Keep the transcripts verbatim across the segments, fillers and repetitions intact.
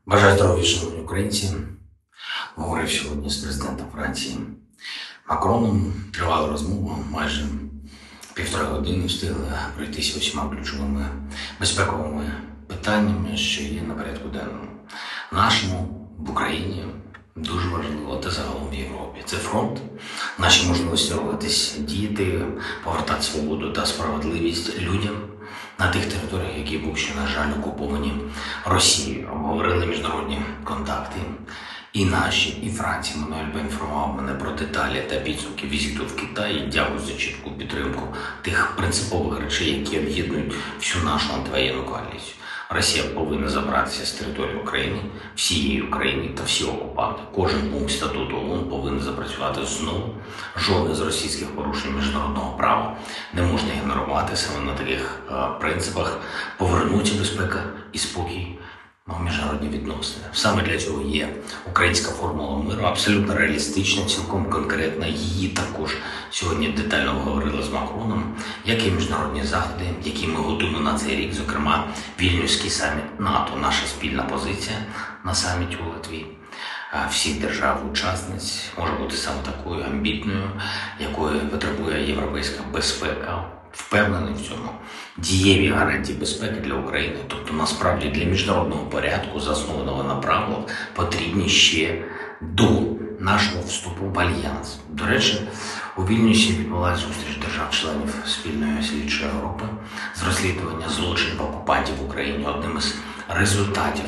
Бажаю здоров'я, шановні українці. Говорив сьогодні з президентом Франції Макроном. Тривала розмова, майже півтори години встигли пройтися усіма ключовими безпековими питаннями, що є на порядку денному. Нашому в Україні дуже важливо, та загалом в Європі. Це фронт, наші можливості рухатись, діяти, повертати свободу та справедливість людям на тих територіях, які були ще, на жаль, окуповані Росією. Обговорили міжнародні контакти. І наші, і Франція. Мануель поінформував мене про деталі та підсумки візиту в Китаї. Дякую за чітку підтримку тих принципових речей, які об'єднують всю нашу антивоєнну коаліцію. Росія повинна забратися з території України, всієї України та всі окупанти. Кожен пункт статуту ООН повинен запрацювати знову. Жодне з російських порушень міжнародного права не можна ігнорувати. Саме на таких е, принципах повернуться безпека і спокій в міжнародні відносини. Саме для цього є українська формула миру, абсолютно реалістична, цілком конкретна. Її також сьогодні детально обговорили з Макроном, як і міжнародні заходи, які ми готуємо на цей рік, зокрема Вільнюський саміт НАТО, наша спільна позиція на саміті у Литві. Всіх держав-учасниць може бути саме такою амбітною, якої потребує європейська безпека. Впевнений в цьому. Дієві гарантії безпеки для України, тобто насправді для міжнародного порядку, заснованого на правилах, потрібні ще до нашого вступу в Альянс. До речі, у Вільнюсі відбулася зустріч держав-членів спільної слідчої групи з розслідування злочинів окупантів в Україні. Одним із результатів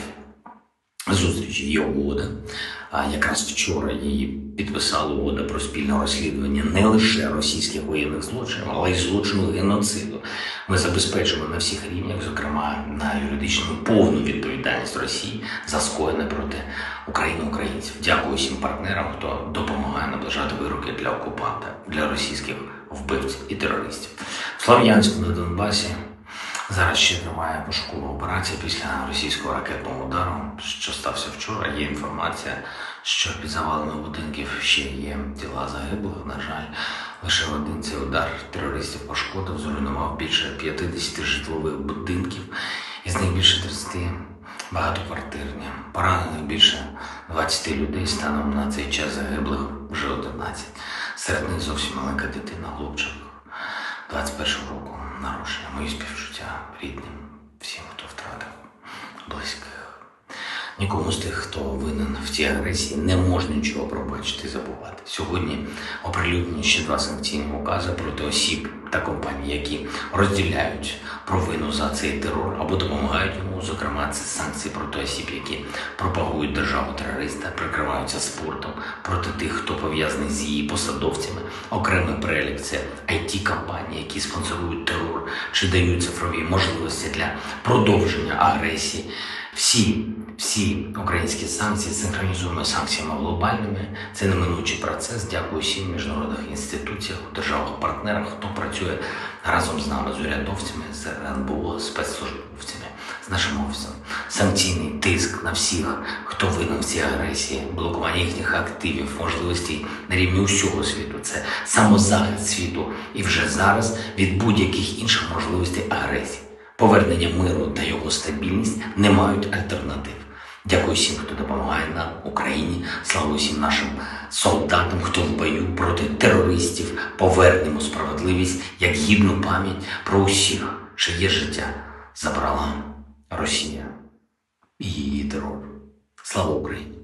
зустрічі є угода. А якраз вчора її підписали, угода про спільне розслідування не лише російських воєнних злочинів, але й злочину геноциду. Ми забезпечимо на всіх рівнях, зокрема на юридичну, повну відповідальність Росії за скоєне проти України українців. Дякую всім партнерам, хто допомагає наближати вироки для окупанта, для російських вбивців і терористів. В Слов'янську на Донбасі зараз ще триває пошукова операція після російського ракетного удару, що стався вчора. Є інформація, що під завалами будинків ще є тіла загиблих. На жаль, лише один цей удар терористів пошкодив, зруйнував більше п'ятдесят житлових будинків, із них більше тридцять багатоквартирні. Поранених більше двадцять людей, станом на цей час загиблих вже одинадцять. Серед них зовсім маленька дитина, хлопчик двадцять першого року народження. Мої співчуття рідним, всім, хто втратив близьких. Нікому з тих, хто винен в цій агресії, не можна нічого пробачити і забувати. Сьогодні оприлюднені ще два санкційні укази проти осіб та компаній, які розділяють провину за цей терор або допомагають йому. Зокрема, це санкції проти осіб, які пропагують державу-терориста, прикриваються спортом, проти тих, хто пов'язаний з її посадовцями. Окремий перелік – це ай ті-компанії, які спонсорують терор чи дають цифрові можливості для продовження агресії. Всі, всі українські санкції синхронізуємо з санкціями глобальними. Це неминучий процес. Дякую всім міжнародних інституціях, державах-партнерах, хто працює разом з нами, з урядовцями, з ен бе о, спецслужбовцями, з нашим офісом. Санкційний тиск на всіх, хто винен в цій агресії, блокування їхніх активів, можливостей на рівні усього світу. Це самозахист світу і вже зараз від будь-яких інших можливостей агресії. Повернення миру та його стабільність не мають альтернатив. Дякую всім, хто допомагає нам, Україні. Слава усім нашим солдатам, хто в бою проти терористів. Повернемо справедливість, як гідну пам'ять про усіх, чиє життя забрала Росія і її терор. Слава Україні!